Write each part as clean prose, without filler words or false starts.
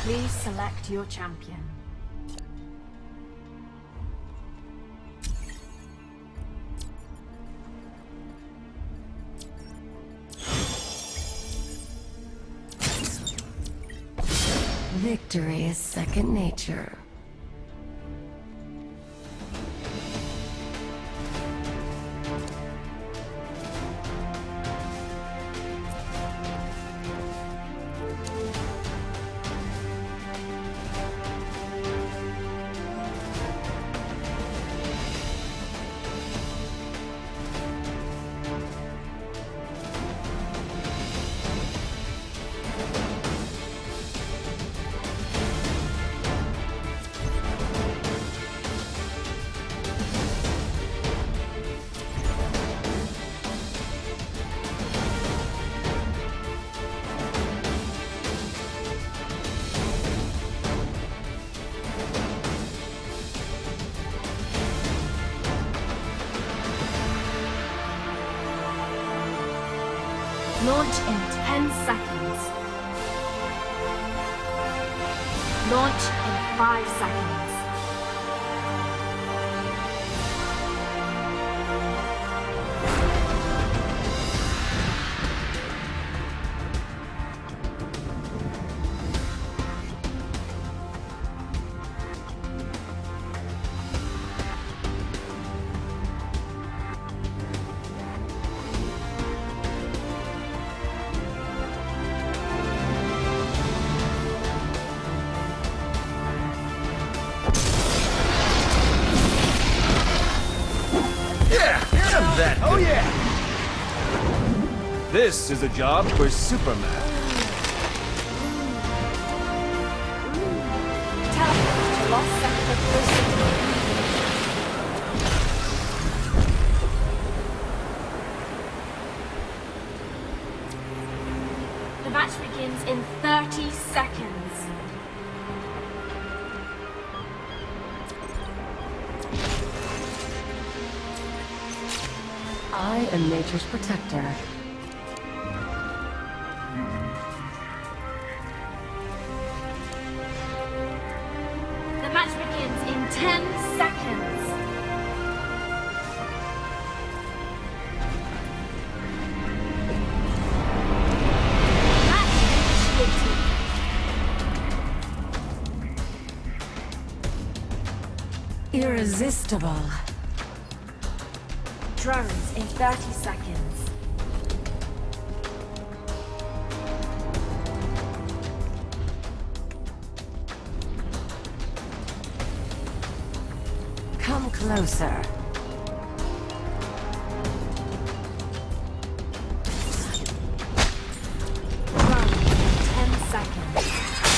Please select your champion. Victory is second nature. Launch in 10 seconds. Launch in 5 seconds. That oh yeah! This is a job for Superman. Teleport to Lost Sector Prison. The match begins in 30 seconds. I am nature's protector. The match begins in 10 seconds. Match initiated. Irresistible. Drones in 30 seconds. Come closer. Drone in 10 seconds.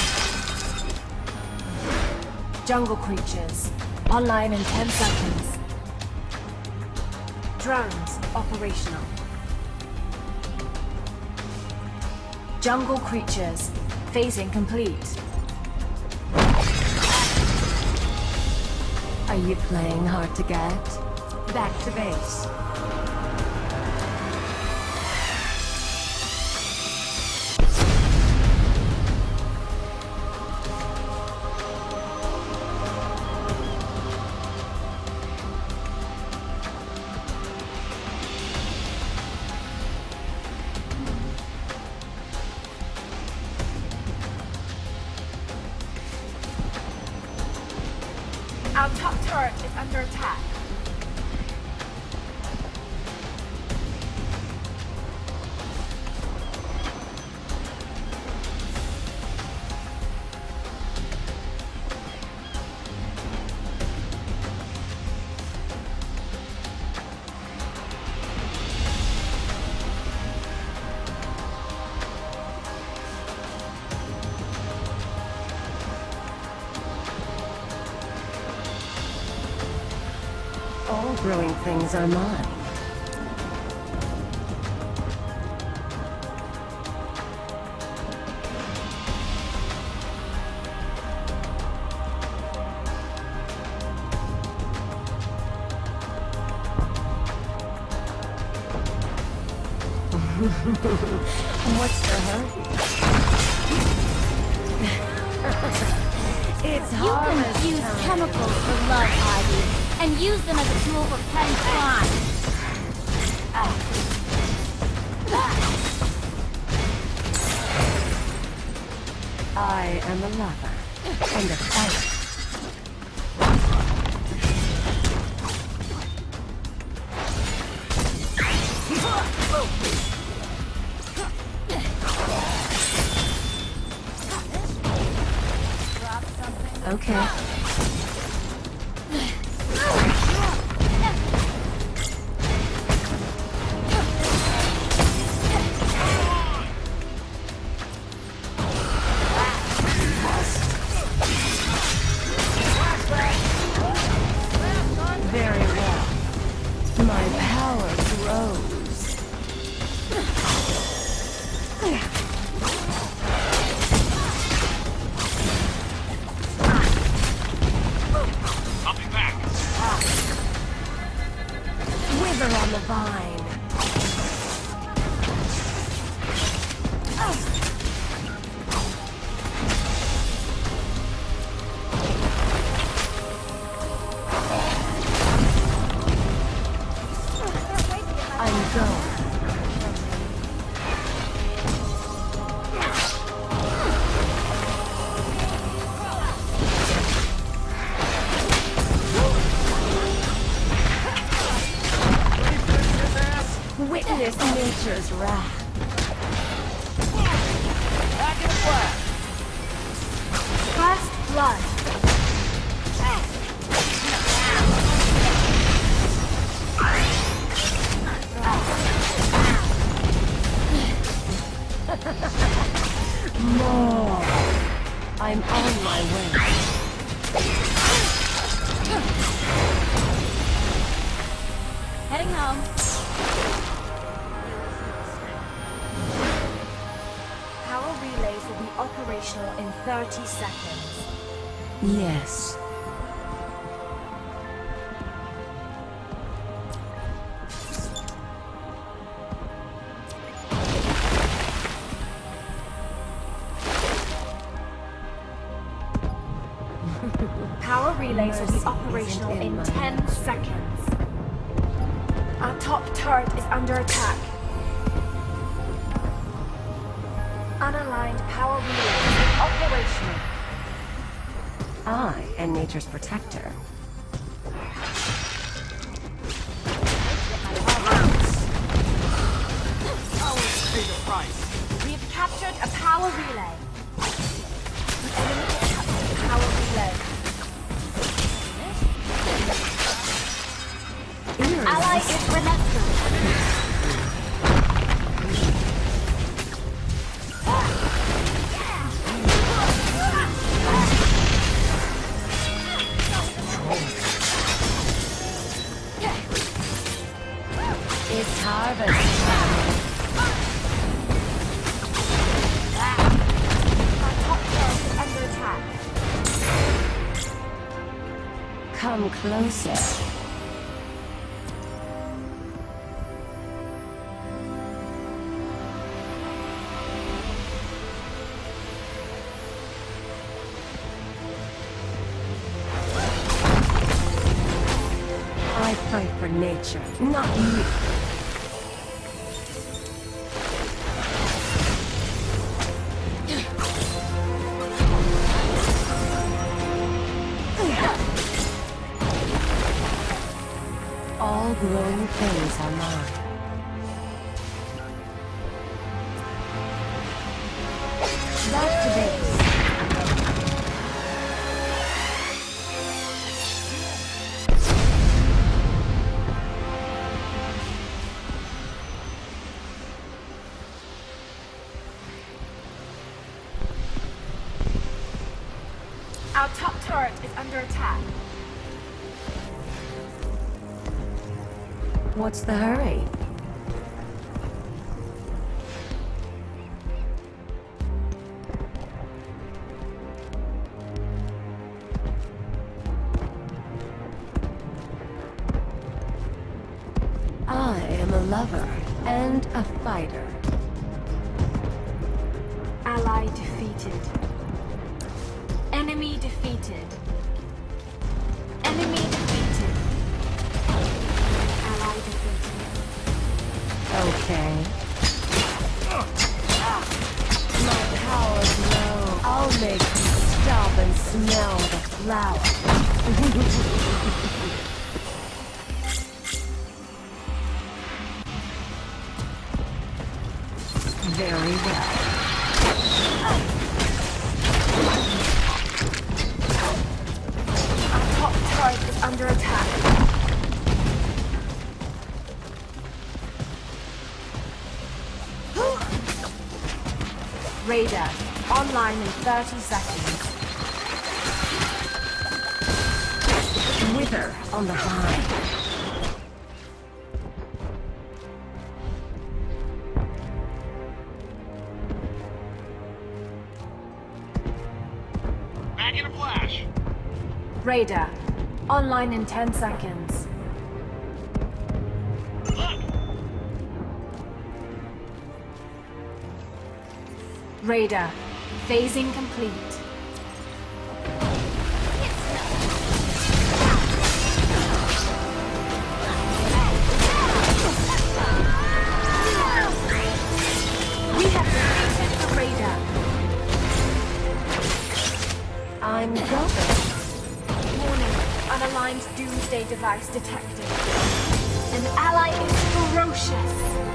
Jungle creatures online in 10 seconds. Drones operational. Jungle creatures phasing complete. Are you playing hard to get? Back to base. Our top turret is under attack. All growing things are mine. What's the hurry? It's You can use chemicals for love, Ivy, and use them as a tool for petty crime. I am a lover and a fighter. Okay. Very well. My power grows. Wither on the vine. I'm going. Witness nature's wrath. Back in flash. First blood. More. I'm on my way. Heading home. Power relays will be operational in 30 seconds. Yes. Power relays will be operational in 10 seconds. Our top turret is under attack. Unaligned power relays operational. I am nature's protector. We have captured a power relay. The enemy has captured a power relay. Ally is relentless. It's harvest time. Our top turret is under attack. Come closer. I fight for nature, not you. All growing things are mine. Back to base. Our top turret is under attack. What's the hurry? I am a lover and a fighter. Ally defeated. Enemy defeated. Enemy defeated. Ally defeated. Okay. My power's low. I'll make you stop and smell the flower. Very well. Our top turret is under attack. Radar, online in 30 seconds. Wither on the vine. Back in a flash. Radar, online in 10 seconds. Look! Radar, phasing complete. We have defeated the radar. I'm going. Warning, unaligned doomsday device detected. An ally is ferocious.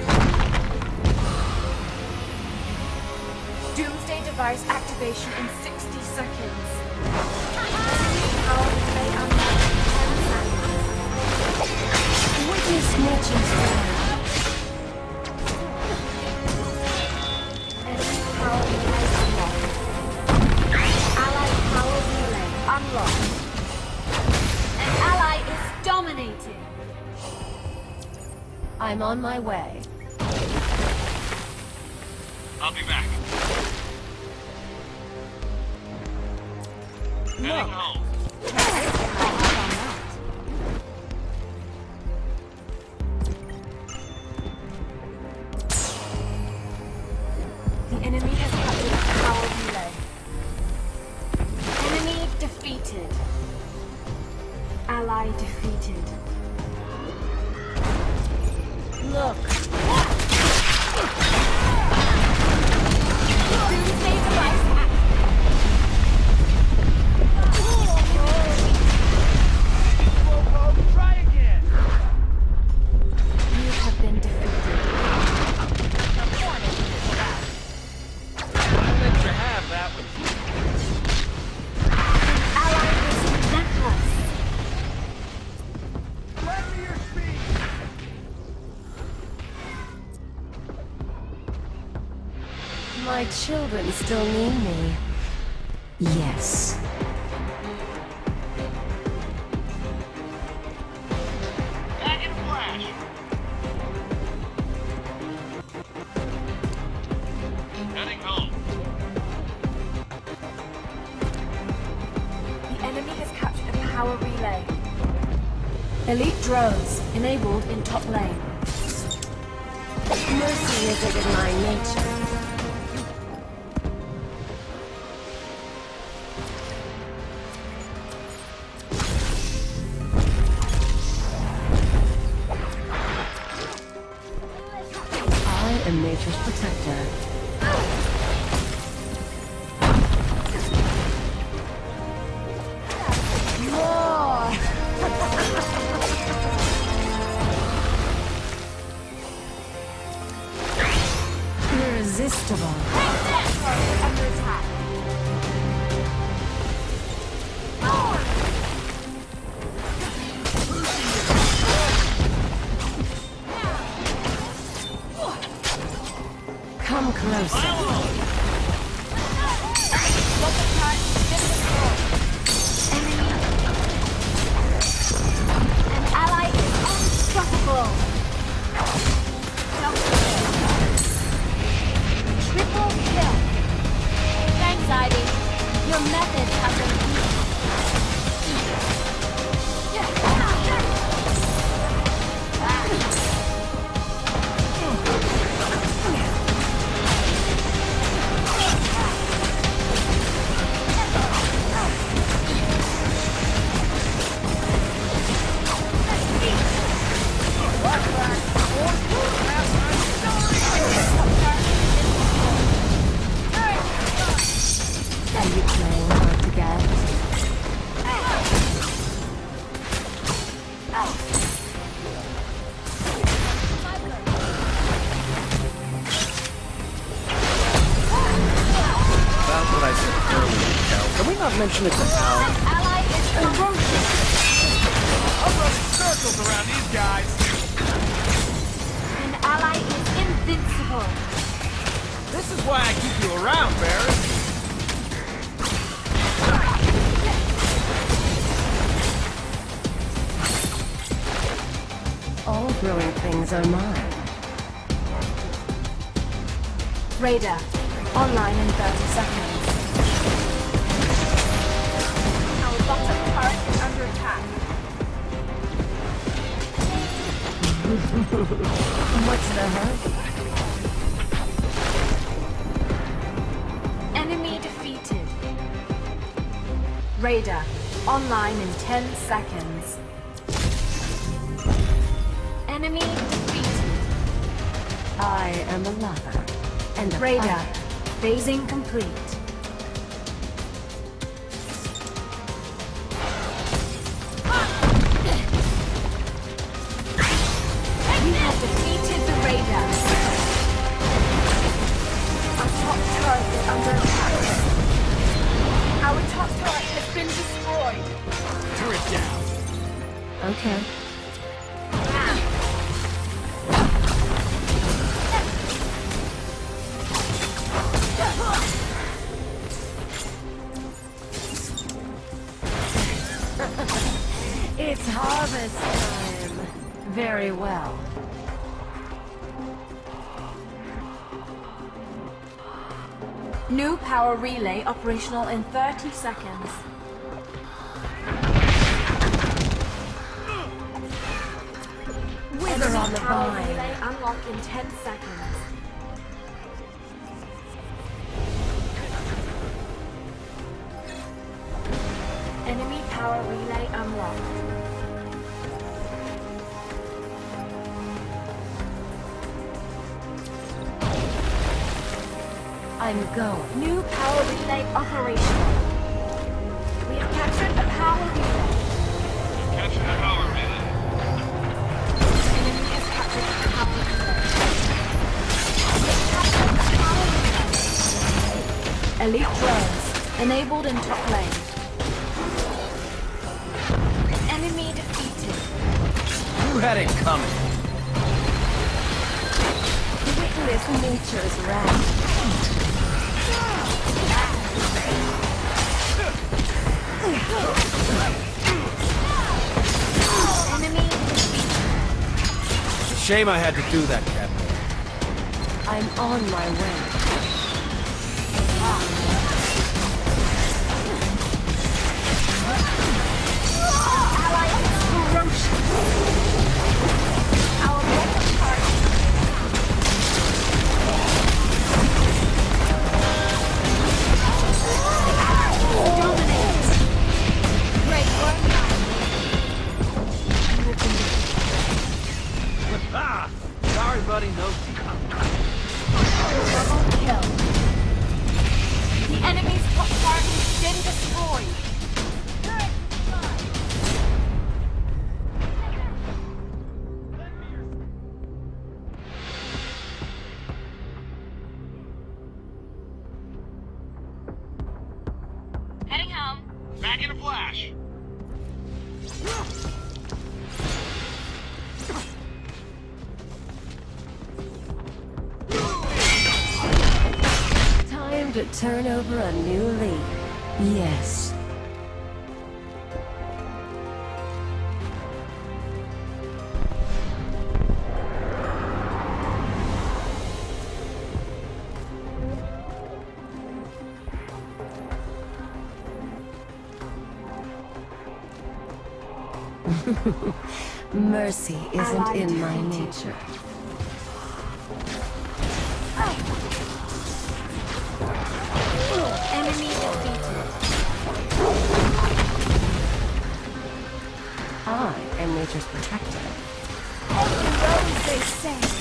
Doomsday device activation in 60 seconds. Power relay unlocked in 10 seconds. Witness snitching style. Enemy power relay unlocked. Allied power relay unlocked. An ally is dominating. I'm on my way. I'll be back. Heading home. The enemy has captured a power relay. Enemy defeated. Ally defeated. Look. Doomsday device activated. Try again. You have been defeated. I'll let you have that one. Ally is relentless. Lend me your speed. My children still need me. Yes. Back in a flash. Heading home. The enemy has captured a power relay. Elite drones enabled in top lane. Mercy isn't in my nature. I am nature's protector. More! Irresistible. Under attack. Come closer. An ally is unstoppable. Triple kill. Thanks, Ivy. Your methods have been Can we not mention it's a town? An ally is ferocious. I'm running circles around these guys. An ally is invincible. This is why I keep you around, Barry. All growing things are mine. Radar, online in 30 seconds. Our bottom turret is under attack. What's the hurry? Enemy defeated. Radar, online in 10 seconds. Enemy defeated. I am a lover. And a Radar, fighter. phasing complete. We have defeated the Radar. Our top turret is under attack. Our top turret has been destroyed. Turret down. Okay. It's harvest time. Very well. New power relay operational in 30 seconds. Wither on the Power vine. relay unlocked in 10 seconds. Enemy power relay unlocked. I'm going. New power relay operational. We have captured a power relay. Capture the power relay. Enemy has captured a power relay. We have captured a power relay. Elite drones enabled in top lane. Enemy defeated. You had it coming. Witness nature's wrath. Enemy defeated. Shame I had to do that, Captain. I'm on my way. Ally is ferocious. Our bottom turret dominates. Great work. Ah! Sorry, buddy, no Double kill. The enemy's top turret has been destroyed. Heading home. Back in a flash. Time to turn over a new leaf. Yes. Mercy isn't in my nature. Enemy defeated. I am nature's protector. Those they say.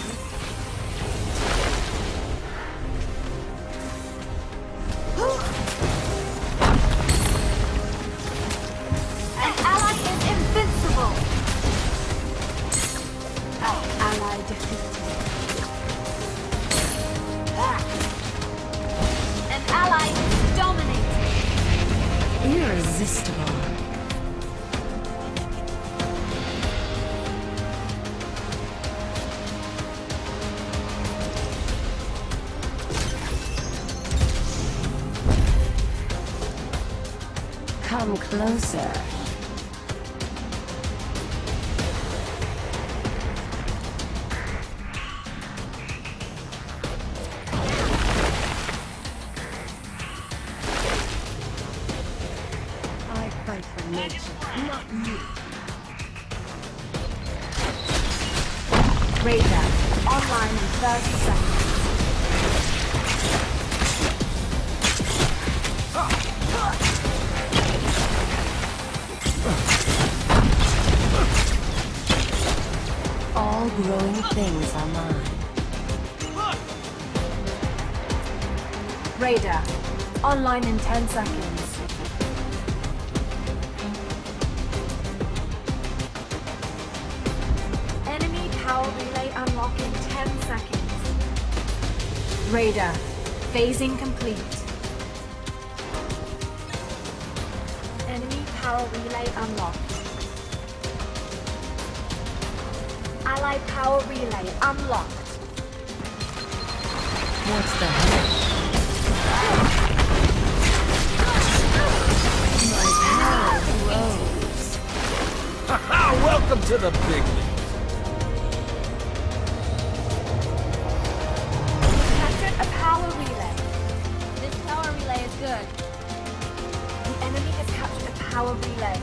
An ally is invincible. Ally defeated. An ally is dominated. irresistible. Come closer. I fight for nature, not you. Radar. Online in 30 seconds. All growing things are mine. Radar. Online in 10 seconds. Enemy power relay unlock in 10 seconds. Radar. Phasing complete. Enemy power relay unlocked. Allied power relay unlocked. What's the hell? My power grows. Haha! Welcome to the big leagues. Captured a power relay. This power relay is good. The enemy has captured a power relay.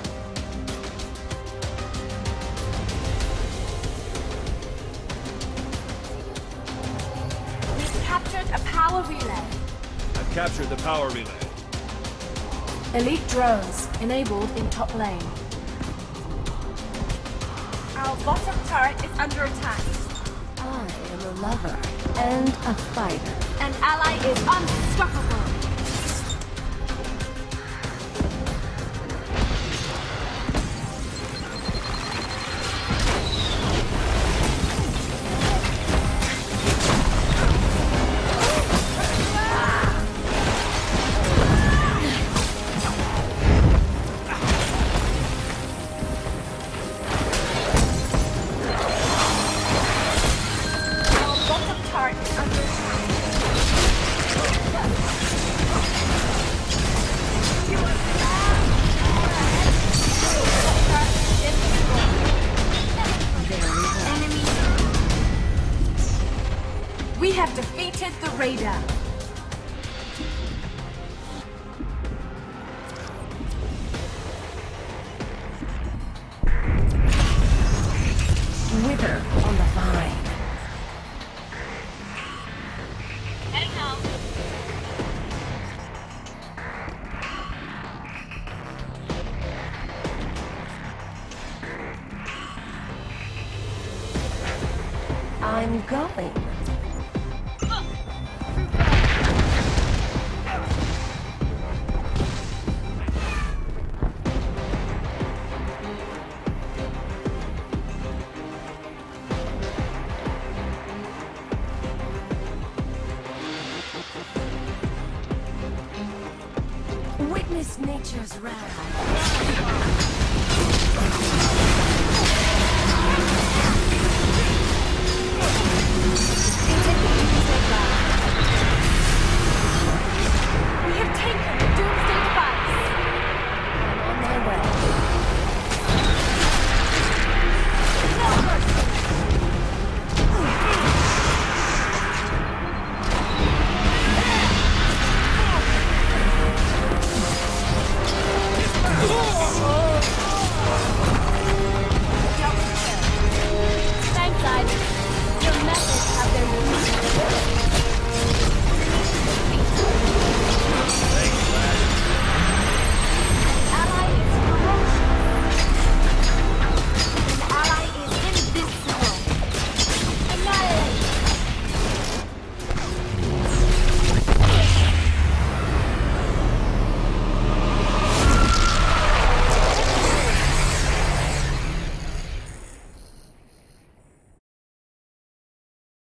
We've captured a power relay. I've captured the power relay. Elite drones enabled in top lane. Our bottom turret is under attack. I am a lover and a fighter. An ally is unstoppable. Our bottom turret is under attack. Enemy. We have defeated the Raider. Wither on the vine. I'm going. Witness nature's wrath. Continue to stay back.